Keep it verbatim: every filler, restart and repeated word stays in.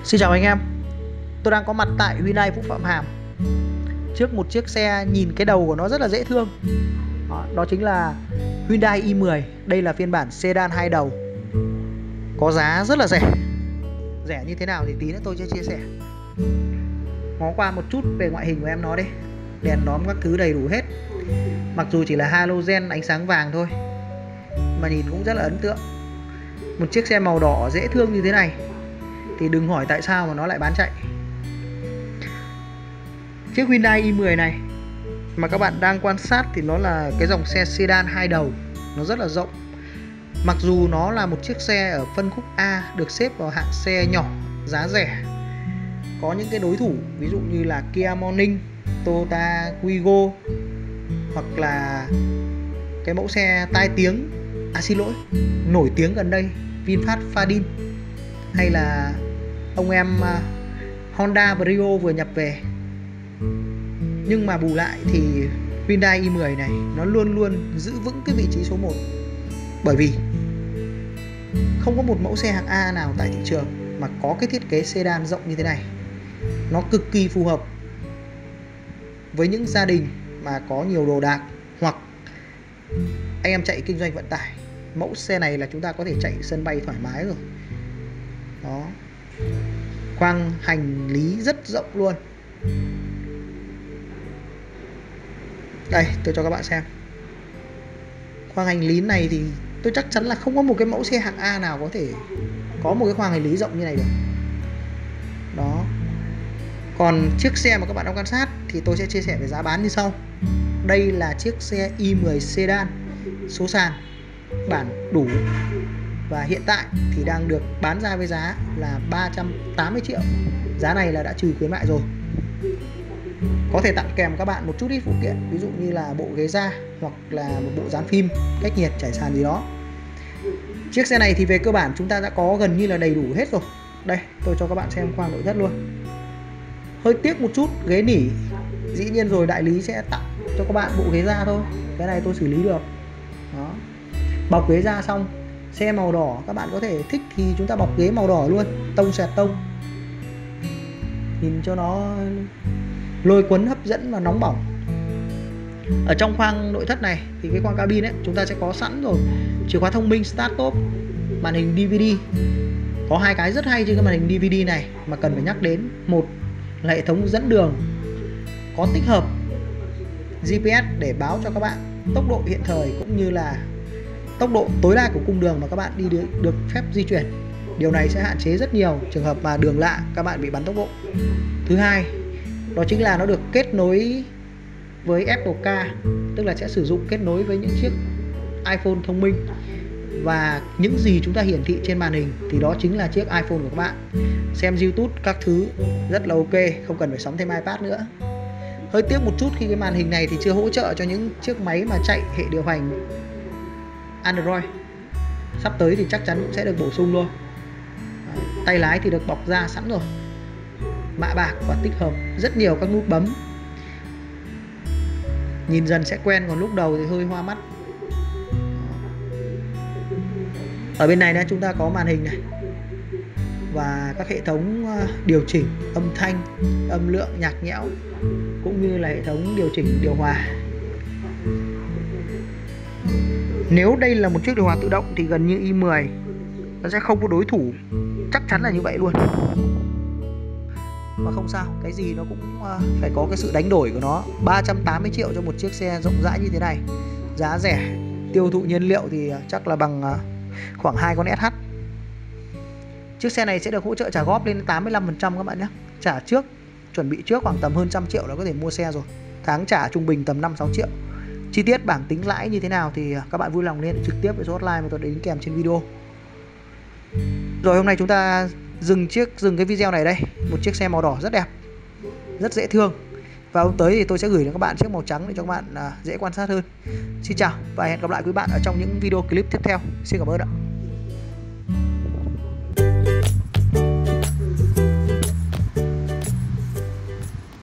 Xin chào anh em, tôi đang có mặt tại Hyundai Vũ Phạm Hàm trước một chiếc xe nhìn cái đầu của nó rất là dễ thương. Đó, đó chính là Hyundai i mười. Đây là phiên bản sedan hai đầu, có giá rất là rẻ. Rẻ như thế nào thì tí nữa tôi sẽ chia sẻ. Ngó qua một chút về ngoại hình của em nó đi. Đèn đóm các thứ đầy đủ hết. Mặc dù chỉ là halogen ánh sáng vàng thôi mà nhìn cũng rất là ấn tượng. Một chiếc xe màu đỏ dễ thương như thế này thì đừng hỏi tại sao mà nó lại bán chạy. Chiếc Hyundai i mười này mà các bạn đang quan sát thì nó là cái dòng xe sedan hai đầu, nó rất là rộng. Mặc dù nó là một chiếc xe ở phân khúc A, được xếp vào hạng xe nhỏ, giá rẻ. Có những cái đối thủ ví dụ như là Kia Morning, Toyota Wigo, hoặc là cái mẫu xe tai tiếng, à xin lỗi, nổi tiếng gần đây, VinFast Fadin, hay là ông em Honda Brio vừa nhập về. Nhưng mà bù lại thì Hyundai i mười này nó luôn luôn giữ vững cái vị trí số một. Bởi vì không có một mẫu xe hạng A nào tại thị trường mà có cái thiết kế sedan rộng như thế này. Nó cực kỳ phù hợp với những gia đình mà có nhiều đồ đạc, hoặc anh em chạy kinh doanh vận tải. Mẫu xe này là chúng ta có thể chạy sân bay thoải mái rồi. Đó. Khoang hành lý rất rộng luôn. Đây, tôi cho các bạn xem. Khoang hành lý này thì tôi chắc chắn là không có một cái mẫu xe hạng A nào có thể có một cái khoang hành lý rộng như này được. Đó. Còn chiếc xe mà các bạn đang quan sát thì tôi sẽ chia sẻ về giá bán như sau. Đây là chiếc xe i mười sedan số sàn, bản đủ, và hiện tại thì đang được bán ra với giá là ba trăm tám mươi triệu. Giá này là đã trừ khuyến mại rồi. Có thể tặng kèm các bạn một chút ít phụ kiện, ví dụ như là bộ ghế da, hoặc là một bộ dán phim, cách nhiệt, trải sàn gì đó. Chiếc xe này thì về cơ bản chúng ta đã có gần như là đầy đủ hết rồi. Đây, tôi cho các bạn xem khoang nội thất luôn. Hơi tiếc một chút ghế nỉ, dĩ nhiên rồi đại lý sẽ tặng cho các bạn bộ ghế da thôi. Cái này tôi xử lý được. Đó. Bọc ghế da xong, xe màu đỏ, các bạn có thể thích thì chúng ta bọc ghế màu đỏ luôn, tông xẹt tông, nhìn cho nó lôi cuốn, hấp dẫn và nóng bỏng. Ở trong khoang nội thất này thì cái khoang cabin ấy chúng ta sẽ có sẵn rồi chìa khóa thông minh start top, màn hình đê vê đê. Có hai cái rất hay trên cái màn hình đê vê đê này mà cần phải nhắc đến. Một là hệ thống dẫn đường, có tích hợp giê pê ét để báo cho các bạn tốc độ hiện thời cũng như là tốc độ tối đa của cung đường mà các bạn đi được, được phép di chuyển. Điều này sẽ hạn chế rất nhiều trường hợp mà đường lạ các bạn bị bắn tốc độ. Thứ hai, đó chính là nó được kết nối với Apple Car, tức là sẽ sử dụng kết nối với những chiếc iPhone thông minh, và những gì chúng ta hiển thị trên màn hình thì đó chính là chiếc iPhone của các bạn. Xem YouTube các thứ rất là ok, không cần phải sắm thêm iPad nữa. Hơi tiếc một chút khi cái màn hình này thì chưa hỗ trợ cho những chiếc máy mà chạy hệ điều hành Android. Sắp tới thì chắc chắn cũng sẽ được bổ sung luôn. Tay lái thì được bọc da sẵn rồi, mạ bạc và tích hợp rất nhiều các nút bấm. Nhìn dần sẽ quen, còn lúc đầu thì hơi hoa mắt. Ở bên này chúng ta có màn hình này và các hệ thống điều chỉnh âm thanh, âm lượng, nhạc nhẽo, cũng như là hệ thống điều chỉnh điều hòa. Nếu đây là một chiếc điều hòa tự động thì gần như i mười nó sẽ không có đối thủ, chắc chắn là như vậy luôn. Mà không sao, cái gì nó cũng phải có cái sự đánh đổi của nó. Ba trăm tám mươi triệu cho một chiếc xe rộng rãi như thế này, giá rẻ, tiêu thụ nhiên liệu thì chắc là bằng khoảng hai con ét hát. Chiếc xe này sẽ được hỗ trợ trả góp lên tám mươi lăm phần trăm các bạn nhé. Trả trước, chuẩn bị trước khoảng tầm hơn trăm triệu là có thể mua xe rồi. Tháng trả trung bình tầm năm sáu triệu. Chi tiết bảng tính lãi như thế nào thì các bạn vui lòng liên hệ trực tiếp với số hotline mà tôi đính kèm trên video. Rồi, hôm nay chúng ta dừng chiếc dừng cái video này đây. Một chiếc xe màu đỏ rất đẹp, rất dễ thương. Và hôm tới thì tôi sẽ gửi đến các bạn chiếc màu trắng để cho các bạn dễ quan sát hơn. Xin chào và hẹn gặp lại quý bạn ở trong những video clip tiếp theo. Xin cảm ơn ạ.